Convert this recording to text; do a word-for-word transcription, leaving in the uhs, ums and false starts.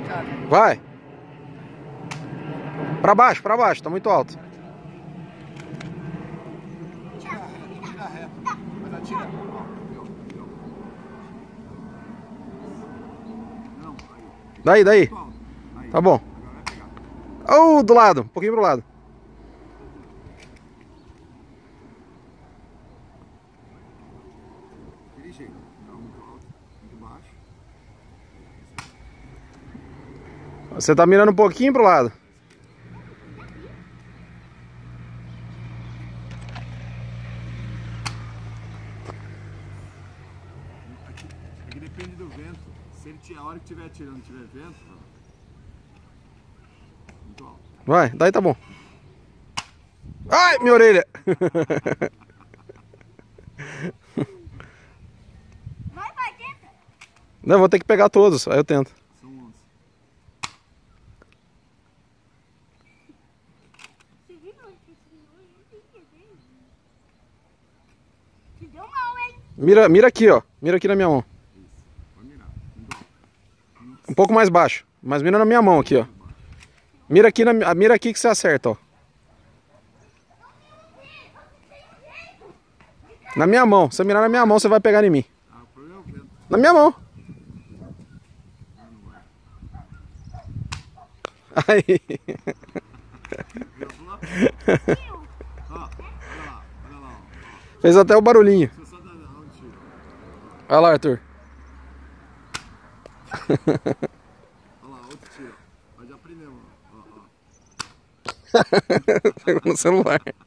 Vai. Pra baixo, pra baixo, tá muito alto. Tira reto, tira reto. Mas atira. Não, aí. Daí, daí. Aí. Tá bom. Oh, do lado, um pouquinho pro lado. Aquele jeito. Não, muito alto, muito baixo. Você tá mirando um pouquinho pro lado. Aqui, aqui depende do vento. Se ele tiver, a hora que estiver atirando tiver vento, muito alto. Vai, daí tá bom. Ai, minha orelha. Vai, vai, tenta. Não, vou ter que pegar todos, aí eu tento. São onze. Se deu mal, hein? Mira, mira aqui, ó. Mira aqui na minha mão. Isso. Vai mirar. Muito alto. Um pouco mais baixo. Mas mira na minha mão aqui, ó. Mira aqui, na, mira aqui que você acerta, ó. Na minha mão. Se você mirar na minha mão, você vai pegar em mim. Ah, o problema é o vento. Na minha mão. Aí. Ó, olha lá, olha lá. Ó. Fez até o barulhinho. Deixa eu só dar um tiro. Olha lá, Arthur. Olha lá, outro tiro. Nós já aprendemos. Ó, ó. Pegou no celular.